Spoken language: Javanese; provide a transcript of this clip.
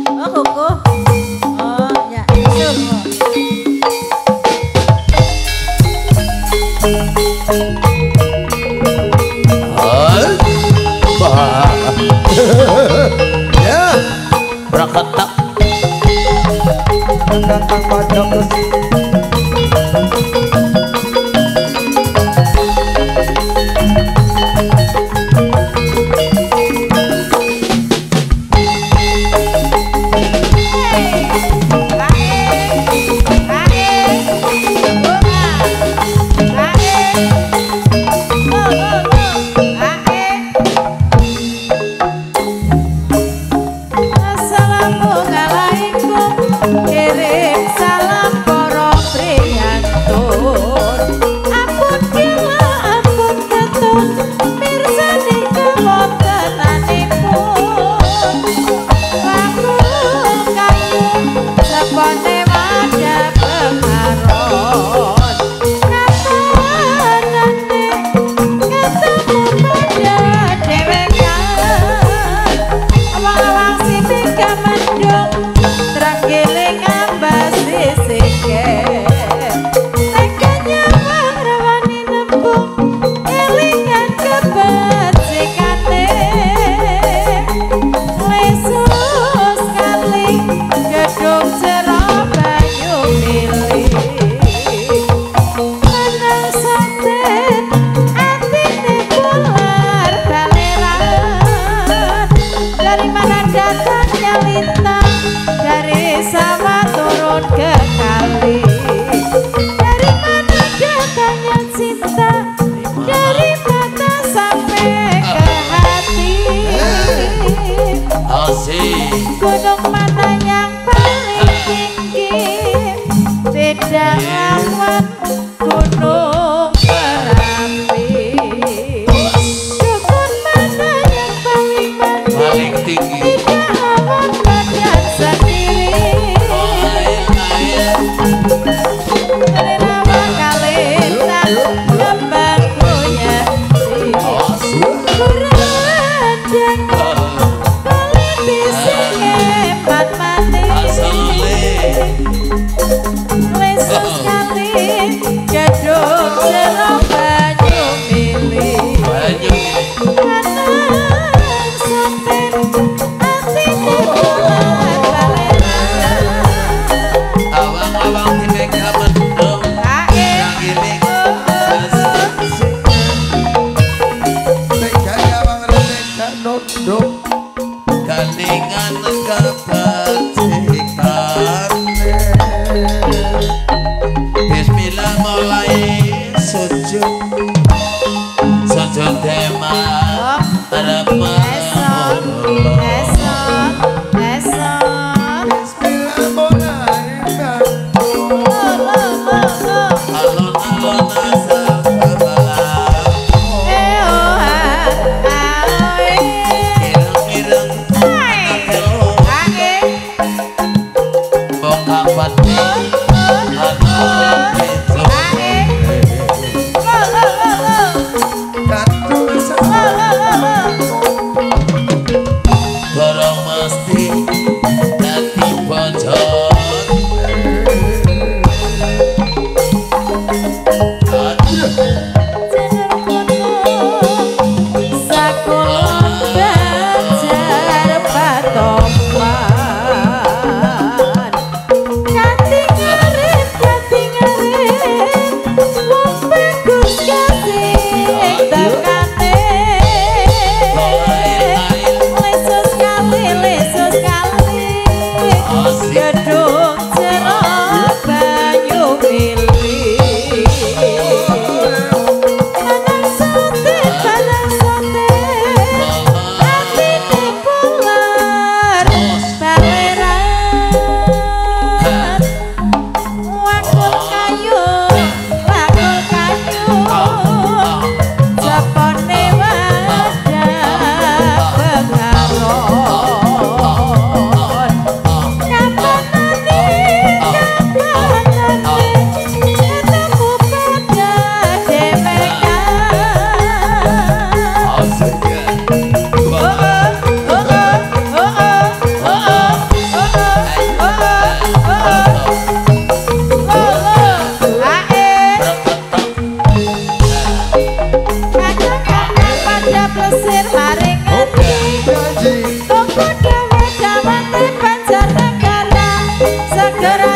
Oh kuku. Oh ya itu. Ya, berangkat tak. Datang pada gunung mana yang paling tinggi? Beda lawan gunung Merapi. Dukun mana yang paling tinggi? Tidak lawan badan sendiri. Dari nama Kalitan Kembang Goyang Lesus kali gedung jeruk banyu milih Kanang soten hati dibuat baleran awang-awang timek mendung yang ini teganya bang reka nunduk kandingan kebajikan bismillah mulai sujud tema harap esok bismillah mulai alon-alon asal kebalang ireng-ireng anak bongkak pati anak itu gorong mesti dadi bocor sakulon bajar patoman kating arep wong bagus kasih tekane lesus kali gedung jeruk banyu milih Kanang soten hati dipular baleran wakul kayu sepone wadah bengaron kapan Aku dewe dawate Banjarnegara segera